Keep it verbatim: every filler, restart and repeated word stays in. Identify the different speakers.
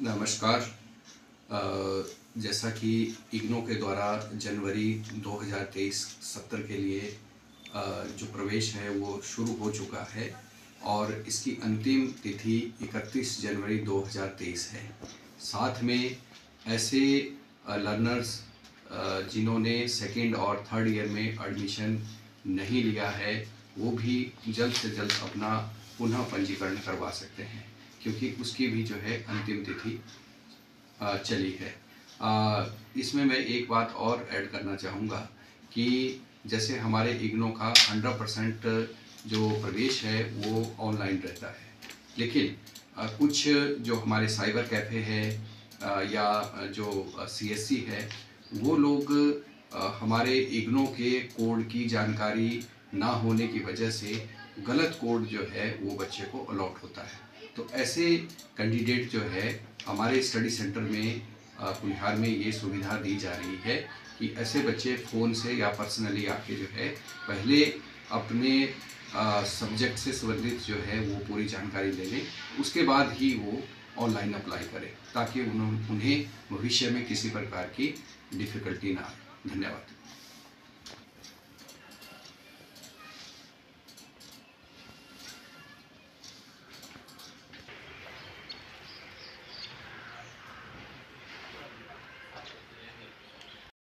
Speaker 1: नमस्कार। अ, जैसा कि इग्नू के द्वारा जनवरी दो हज़ार तेईस सत्र के लिए अ, जो प्रवेश है वो शुरू हो चुका है और इसकी अंतिम तिथि इकतीस जनवरी दो हज़ार तेईस है। साथ में ऐसे लर्नर्स जिन्होंने सेकेंड और थर्ड ईयर में एडमिशन नहीं लिया है वो भी जल्द से जल्द अपना पुनः पंजीकरण करवा सकते हैं, क्योंकि उसकी भी जो है अंतिम तिथि अ, चली है। अ, इसमें मैं एक बात और ऐड करना चाहूँगा कि जैसे हमारे इग्नू का हंड्रेड परसेंट जो प्रवेश है वो ऑनलाइन रहता है, लेकिन अ, कुछ जो हमारे साइबर कैफ़े है अ, या जो सीएससी है वो लोग अ, हमारे इग्नू के कोड की जानकारी ना होने की वजह से गलत कोड जो है वो बच्चे को अलॉट होता है। तो ऐसे कैंडिडेट जो है हमारे स्टडी सेंटर में अ, कुल्हार में ये सुविधा दी जा रही है कि ऐसे बच्चे फ़ोन से या पर्सनली आके जो है पहले अपने सब्जेक्ट से संबंधित जो है वो पूरी जानकारी ले लें, उसके बाद ही वो ऑनलाइन अप्लाई करें, ताकि उन्हों उन्हें भविष्य में किसी प्रकार की डिफ़िकल्टी ना आए। धन्यवाद।